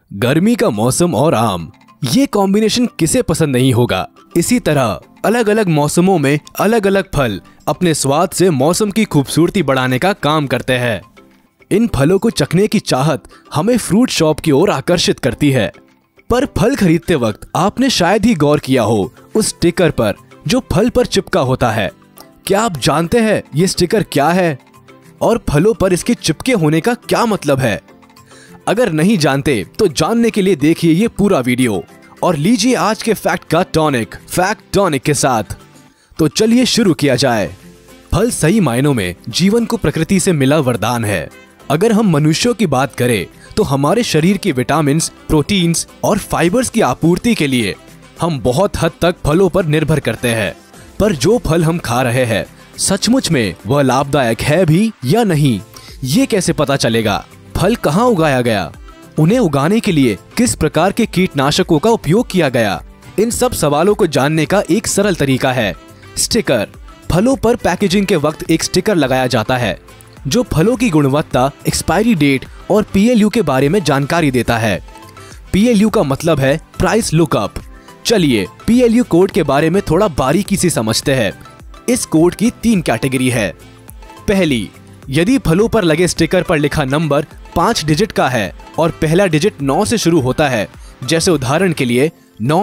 गर्मी का मौसम और आम, ये कॉम्बिनेशन किसे पसंद नहीं होगा। इसी तरह अलग अलग मौसमों में अलग अलग फल अपने स्वाद से मौसम की खूबसूरती बढ़ाने का काम करते हैं। इन फलों को चखने की चाहत हमें फ्रूट शॉप की ओर आकर्षित करती है। पर फल खरीदते वक्त आपने शायद ही गौर किया हो उस स्टिकर पर जो फल पर चिपका होता है। क्या आप जानते हैं ये स्टिकर क्या है और फलों पर इसके चिपके होने का क्या मतलब है? अगर नहीं जानते तो जानने के लिए देखिए ये पूरा वीडियो और लीजिए आज के फैक्ट का टॉनिक, फैक्ट टॉनिक के साथ। तो चलिए शुरू किया जाए। फल सही मायनों में जीवन को प्रकृति से मिला वरदान है। अगर हम मनुष्यों की बात करें तो हमारे शरीर की विटामिन्स, प्रोटीन्स और फाइबर्स की आपूर्ति के लिए हम बहुत हद तक फलों पर निर्भर करते हैं। पर जो फल हम खा रहे हैं सचमुच में वह लाभदायक है भी या नहीं, ये कैसे पता चलेगा? फल कहाँ उगाया गया, उन्हें उगाने के लिए किस प्रकार के कीटनाशकों का उपयोग किया गया, इन सब सवालों को जानने का एक सरल तरीका है स्टिकर। फलों पर पैकेजिंग के वक्त एक स्टिकर लगाया जाता है जो फलों की गुणवत्ता, एक्सपायरी डेट और PLU के बारे में जानकारी देता है। PLU का मतलब है प्राइस लुकअप। चलिए PLU कोड के बारे में थोड़ा बारीकी से समझते हैं। इस कोड की 3 कैटेगरी है। पहली, यदि फलों पर लगे स्टिकर पर लिखा नंबर 5 डिजिट का है और पहला डिजिट 9 से शुरू होता है, जैसे उदाहरण के लिए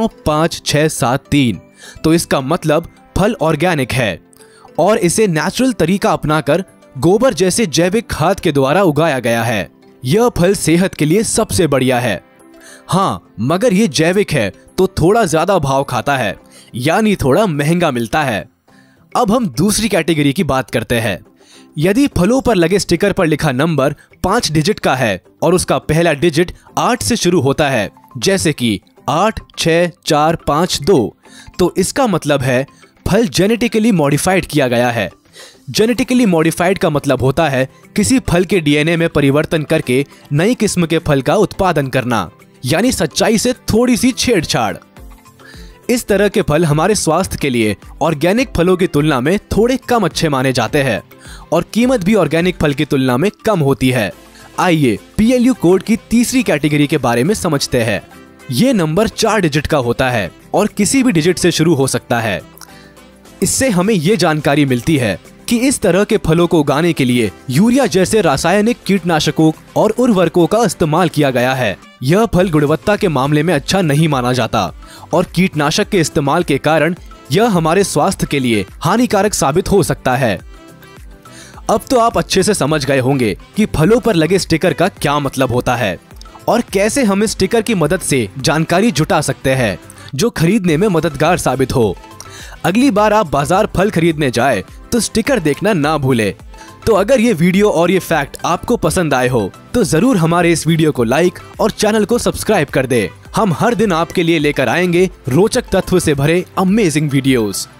95673, तो इसका मतलब फल ऑर्गेनिक है और इसे नेचुरल तरीका अपनाकर गोबर जैसे जैविक खाद के द्वारा उगाया गया है। यह फल सेहत के लिए सबसे बढ़िया है। हाँ, मगर ये जैविक है तो थोड़ा ज्यादा भाव खाता है, यानी थोड़ा महंगा मिलता है। अब हम दूसरी कैटेगरी की बात करते हैं। यदि फलों पर लगे स्टिकर पर लिखा नंबर 5 डिजिट का है और उसका पहला डिजिट 8 से शुरू होता है, जैसे कि 86452, तो इसका मतलब है फल जेनेटिकली मॉडिफाइड किया गया है। जेनेटिकली मॉडिफाइड का मतलब होता है किसी फल के DNA में परिवर्तन करके नई किस्म के फल का उत्पादन करना, यानी सच्चाई से थोड़ी सी छेड़छाड़। इस तरह के फल हमारे स्वास्थ्य के लिए ऑर्गेनिक फलों की तुलना में थोड़े कम अच्छे माने जाते हैं और कीमत भी ऑर्गेनिक फल की तुलना में कम होती है। आइए PLU कोड की तीसरी कैटेगरी के बारे में समझते हैं। ये नंबर 4 डिजिट का होता है और किसी भी डिजिट से शुरू हो सकता है। इससे हमें ये जानकारी मिलती है कि इस तरह के फलों को उगाने के लिए यूरिया जैसे रासायनिक कीटनाशकों और उर्वरकों का इस्तेमाल किया गया है। यह फल गुणवत्ता के मामले में अच्छा नहीं माना जाता और कीटनाशक के इस्तेमाल के कारण यह हमारे स्वास्थ्य के लिए हानिकारक साबित हो सकता है। अब तो आप अच्छे से समझ गए होंगे कि फलों पर लगे स्टिकर का क्या मतलब होता है और कैसे हम इस स्टिकर की मदद से जानकारी जुटा सकते हैं जो खरीदने में मददगार साबित हो। अगली बार आप बाजार फल खरीदने जाए तो स्टिकर देखना ना भूले। तो अगर ये वीडियो और ये फैक्ट आपको पसंद आए हो तो जरूर हमारे इस वीडियो को लाइक और चैनल को सब्सक्राइब कर दे। हम हर दिन आपके लिए लेकर आएंगे रोचक तत्व से भरे अमेजिंग वीडियोस।